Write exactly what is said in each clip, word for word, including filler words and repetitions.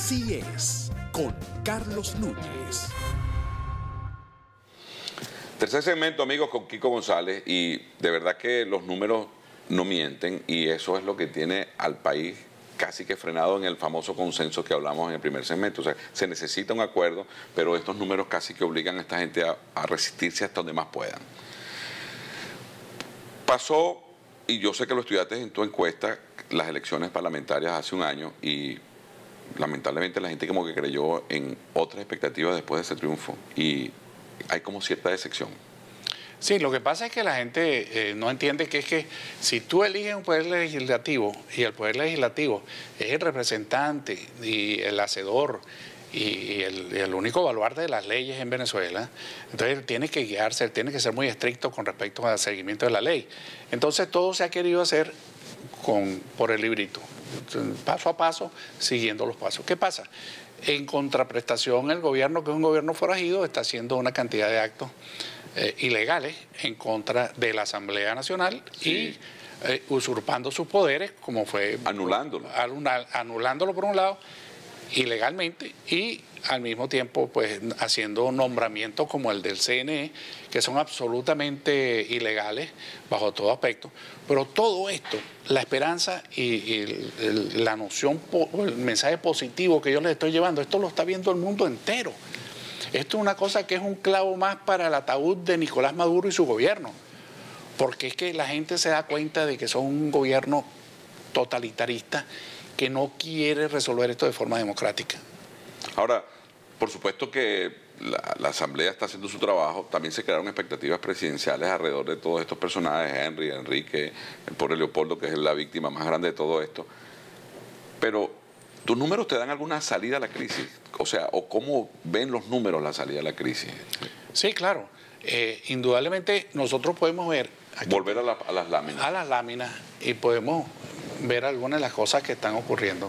Así es, con Carlos Núñez. Tercer segmento, amigos, con Kiko González, y de verdad que los números no mienten y eso es lo que tiene al país casi que frenado en el famoso consenso que hablamos en el primer segmento. O sea, se necesita un acuerdo, pero estos números casi que obligan a esta gente a, a resistirse hasta donde más puedan. Pasó, y yo sé que lo estudiaste en tu encuesta, las elecciones parlamentarias hace un año y lamentablemente la gente como que creyó en otras expectativas después de ese triunfo y hay como cierta decepción. Sí, lo que pasa es que la gente eh, no entiende que es que si tú eliges un poder legislativo y el poder legislativo es el representante y el hacedor y el, el único baluarte de las leyes en Venezuela, entonces tiene que guiarse, tiene que ser muy estricto con respecto al seguimiento de la ley. Entonces todo se ha querido hacer con, por el librito, paso a paso, siguiendo los pasos. ¿Qué pasa? En contraprestación, el gobierno, que es un gobierno forajido, está haciendo una cantidad de actos Eh, ilegales en contra de la Asamblea Nacional sí. y eh, usurpando sus poderes, como fue anulándolo. anulándolo por un lado, ilegalmente, y al mismo tiempo pues haciendo nombramientos como el del C N E, que son absolutamente ilegales bajo todo aspecto. Pero todo esto, la esperanza y, y el, el, la noción, el mensaje positivo que yo les estoy llevando, esto lo está viendo el mundo entero. Esto es una cosa que es un clavo más para el ataúd de Nicolás Maduro y su gobierno, porque es que la gente se da cuenta de que son un gobierno totalitarista que no quiere resolver esto de forma democrática. Ahora, por supuesto que la, la Asamblea está haciendo su trabajo, también se crearon expectativas presidenciales alrededor de todos estos personajes, Henry, Enrique, el pobre Leopoldo, que es la víctima más grande de todo esto, pero ¿tus números te dan alguna salida a la crisis? O sea, ¿o cómo ven los números la salida a la crisis? Sí, claro. Eh, indudablemente nosotros podemos ver... Aquí, volver a, la, a las láminas. A las láminas y podemos ver algunas de las cosas que están ocurriendo.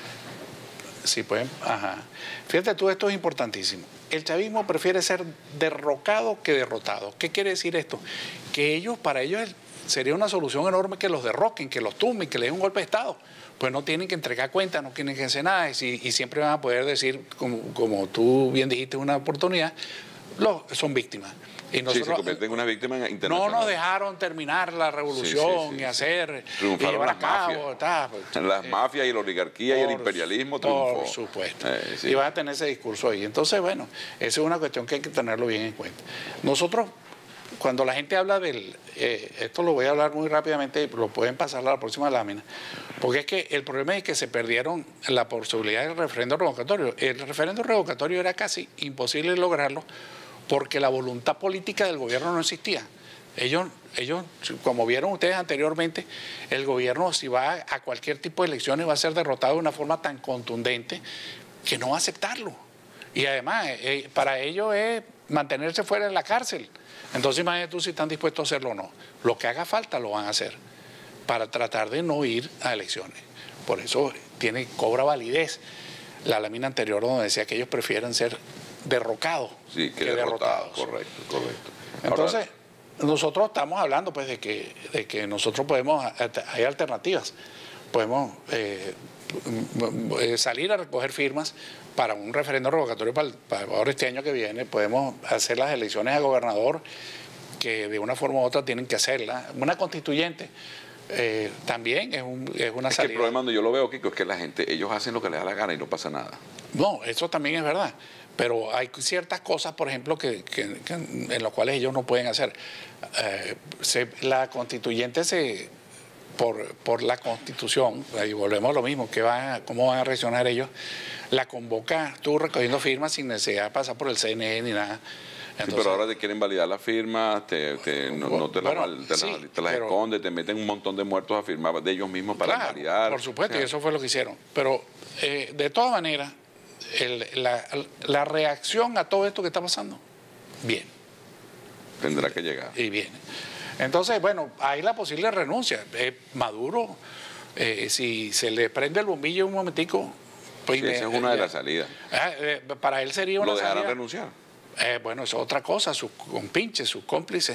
Si pueden... Ajá. Fíjate tú, esto es importantísimo. El chavismo prefiere ser derrocado que derrotado. ¿Qué quiere decir esto? Que ellos, para ellos sería una solución enorme que los derroquen, que los tumben, que les den un golpe de Estado. Pues no tienen que entregar cuentas, no tienen que hacer nada, y, y siempre van a poder decir, como, como tú bien dijiste en una oportunidad, los, son víctimas. Y nosotros, sí, se convierten en una víctima internacional. No nos dejaron terminar la revolución sí, sí, sí, y hacer, triunfaron y llevar las a cabo. Mafias. Ta, pues, las eh, mafias y la oligarquía por, y el imperialismo triunfó. Por supuesto. Eh, sí. Y van a tener ese discurso ahí. Entonces, bueno, esa es una cuestión que hay que tenerlo bien en cuenta. Nosotros, cuando la gente habla del, eh, esto lo voy a hablar muy rápidamente, lo pueden pasar a la próxima lámina, porque es que el problema es que se perdieron la posibilidad del referendo revocatorio. El referendo revocatorio era casi imposible lograrlo porque la voluntad política del gobierno no existía. Ellos, ellos, como vieron ustedes anteriormente, el gobierno, si va a cualquier tipo de elecciones, va a ser derrotado de una forma tan contundente que no va a aceptarlo. Y además, eh, para ellos es mantenerse fuera de la cárcel. Entonces imagínate tú si están dispuestos a hacerlo o no. Lo que haga falta lo van a hacer para tratar de no ir a elecciones. Por eso tiene, cobra validez la lámina anterior donde decía que ellos prefieren ser derrocados sí, que, que derrotados. derrotados. Correcto, correcto. Entonces, ahora, nosotros estamos hablando pues de que, de que nosotros podemos, hay alternativas. Podemos eh, salir a recoger firmas para un referendo revocatorio para, para ahora este año que viene. Podemos hacer las elecciones a gobernador, que de una forma u otra tienen que hacerla. Una constituyente eh, también es, un, es una es salida. Que el problema donde yo lo veo, Kiko, es que la gente, ellos hacen lo que les da la gana y no pasa nada. No, eso también es verdad. Pero hay ciertas cosas, por ejemplo, que, que, que en las cuales ellos no pueden hacer. Eh, se, la constituyente se... Por, por la Constitución, y volvemos a lo mismo, que van a, cómo van a reaccionar ellos, la convoca tú recogiendo firmas sin necesidad de pasar por el C N E ni nada. Entonces, sí, pero ahora te quieren validar las firmas, te, te, no, no te, bueno, las, te, sí, las, te las pero, esconden, te meten un montón de muertos a firmar de ellos mismos para claro, validar. Por supuesto, o sea, y eso fue lo que hicieron. Pero eh, de todas maneras, el, la, la reacción a todo esto que está pasando, bien. Tendrá que llegar. Y viene. Entonces, bueno, hay la posible renuncia. Eh, Maduro, eh, si se le prende el bombillo un momentico... Pues sí, esa es una de las salidas. Eh, para él sería una ¿Lo dejarán salida, renunciar? Eh, bueno, es otra cosa, sus compinches, sus cómplices,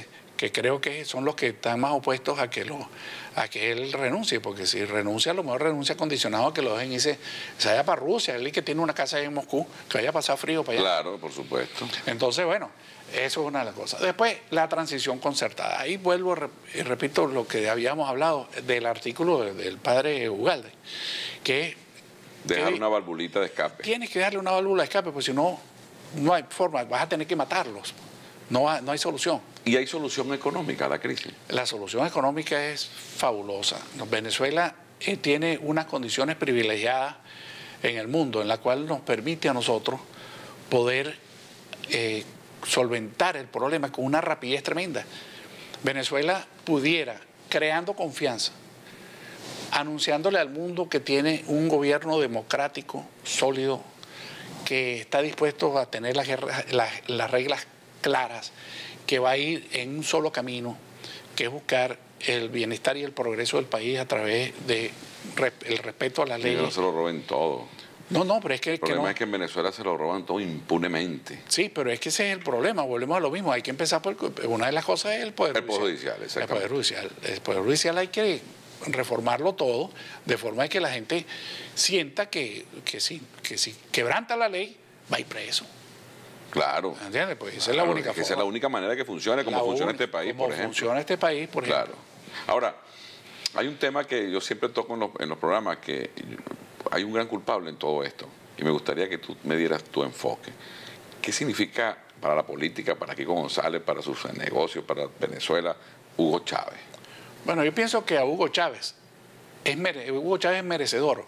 que creo que son los que están más opuestos a que, lo, a que él renuncie, porque si renuncia, a lo mejor renuncia condicionado a que lo dejen y se, se vaya para Rusia, él que tiene una casa ahí en Moscú, que vaya a pasar frío para allá. Claro, por supuesto. Entonces, bueno, eso es una de las cosas. Después, la transición concertada. Ahí vuelvo y repito lo que habíamos hablado del artículo del padre Ugalde, que dejar que una valvulita de escape. Tienes que darle una válvula de escape, porque si no, no hay forma, vas a tener que matarlos. No, ha, no hay solución. ¿Y hay solución económica a la crisis? La solución económica es fabulosa. Venezuela eh, tiene unas condiciones privilegiadas en el mundo, en la cual nos permite a nosotros poder eh, solventar el problema con una rapidez tremenda. Venezuela pudiera, creando confianza, anunciándole al mundo que tiene un gobierno democrático, sólido, que está dispuesto a tener las, las, las reglas claras, que va a ir en un solo camino, que es buscar el bienestar y el progreso del país a través del de respeto a las leyes. Que no se lo roben todo. No, no, pero es que... El problema que no. es que en Venezuela se lo roban todo impunemente. Sí, pero es que ese es el problema, volvemos a lo mismo, hay que empezar por... Una de las cosas es el Poder el Judicial. Poder Judicial, El Poder Judicial. El Poder Judicial hay que reformarlo todo, de forma que la gente sienta que, que, sí, que si quebranta la ley, va a ir preso. Claro. ¿Entiendes? Pues esa claro, es la única es que forma. Esa es la única manera que funcione, como La funciona única, este país, como por ejemplo. funciona este país, por ejemplo. Claro. Ahora, hay un tema que yo siempre toco en los, en los programas, que hay un gran culpable en todo esto, y me gustaría que tú me dieras tu enfoque. ¿Qué significa para la política, para Kiko González, para sus negocios, para Venezuela, Hugo Chávez? Bueno, yo pienso que a Hugo Chávez es, mere, Hugo Chávez es merecedor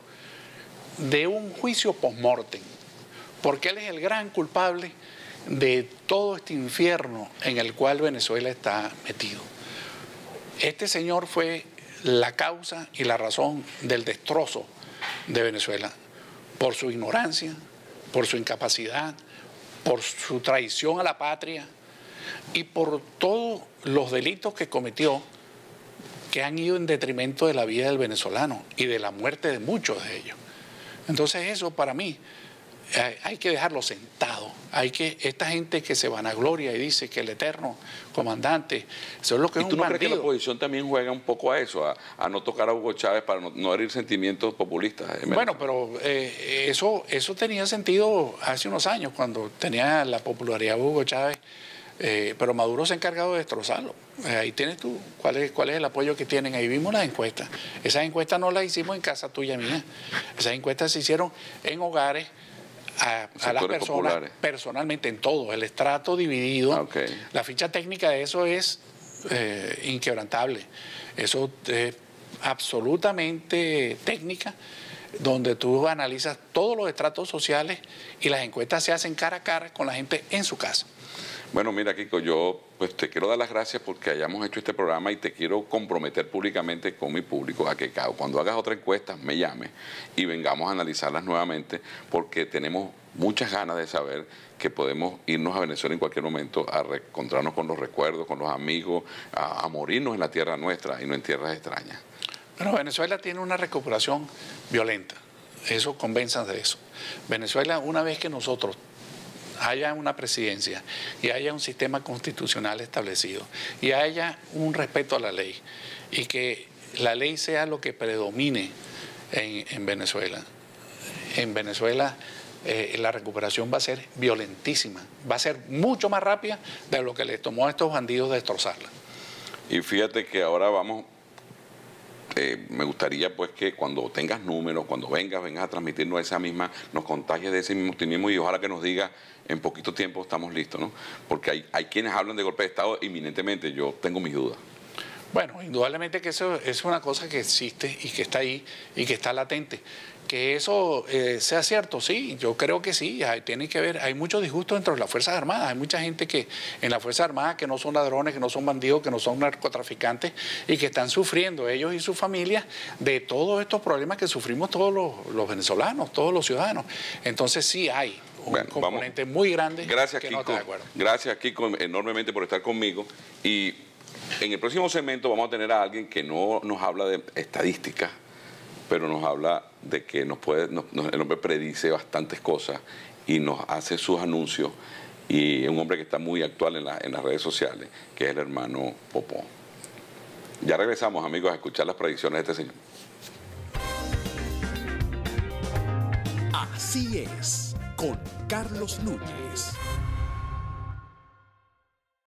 de un juicio post-mortem, porque él es el gran culpable de todo este infierno en el cual Venezuela está metido. Este señor fue la causa y la razón del destrozo de Venezuela, por su ignorancia, por su incapacidad, por su traición a la patria y por todos los delitos que cometió, que han ido en detrimento de la vida del venezolano y de la muerte de muchos de ellos. Entonces eso para mí hay, hay que dejarlo sentado. Hay que, esta gente que se vanagloria y dice que el eterno comandante, eso es lo que es un bandido. ¿Y tú no crees que la oposición también juega un poco a eso, a, a no tocar a Hugo Chávez para no, no herir sentimientos populistas? Bueno, pero eh, eso, eso tenía sentido hace unos años, cuando tenía la popularidad de Hugo Chávez. Eh, pero Maduro se ha encargado de destrozarlo. Eh, ahí tienes tú cuál es, cuál es el apoyo que tienen. Ahí vimos las encuestas. Esas encuestas no las hicimos en casa tuya y mía. Esas encuestas se hicieron en hogares a, a las personas populares, personalmente, en todo. El estrato dividido. Okay. La ficha técnica de eso es eh, inquebrantable. Eso es absolutamente técnica, donde tú analizas todos los estratos sociales y las encuestas se hacen cara a cara con la gente en su casa. Bueno, mira, Kiko, yo pues te quiero dar las gracias porque hayamos hecho este programa y te quiero comprometer públicamente con mi público a que cuando hagas otra encuesta me llames y vengamos a analizarlas nuevamente, porque tenemos muchas ganas de saber que podemos irnos a Venezuela en cualquier momento a reencontrarnos con los recuerdos, con los amigos, a, a morirnos en la tierra nuestra y no en tierras extrañas. Bueno, Venezuela tiene una recuperación violenta, eso, convenzan de eso. Venezuela, una vez que nosotros haya una presidencia y haya un sistema constitucional establecido y haya un respeto a la ley y que la ley sea lo que predomine en, en Venezuela, en Venezuela eh, la recuperación va a ser violentísima, va a ser mucho más rápida de lo que les tomó a estos bandidos destrozarla. Y fíjate que ahora vamos... Eh, me gustaría pues que cuando tengas números, cuando vengas, vengas a transmitirnos esa misma, nos contagies de ese mismo optimismo y ojalá que nos digas en poquito tiempo estamos listos, ¿no? Porque hay, hay quienes hablan de golpe de Estado inminentemente, yo tengo mis dudas. Bueno, indudablemente que eso es una cosa que existe y que está ahí y que está latente. Que eso eh, sea cierto, sí, yo creo que sí, hay, tiene que ver, hay mucho disgusto dentro de las Fuerzas Armadas, hay mucha gente que en las Fuerzas Armadas que no son ladrones, que no son bandidos, que no son narcotraficantes y que están sufriendo ellos y sus familias de todos estos problemas que sufrimos todos los, los venezolanos, todos los ciudadanos. Entonces sí hay un bueno, componente vamos. muy grande. Gracias, que Kiko. No está de acuerdo. Gracias, Kiko, enormemente por estar conmigo. Y en el próximo segmento vamos a tener a alguien que no nos habla de estadísticas, pero nos habla de que nos puede, nos, nos, el hombre predice bastantes cosas y nos hace sus anuncios y un hombre que está muy actual en, la, en las redes sociales, que es el hermano Popó. Ya regresamos, amigos, a escuchar las predicciones de este señor. Así es, con Carlos Núñez.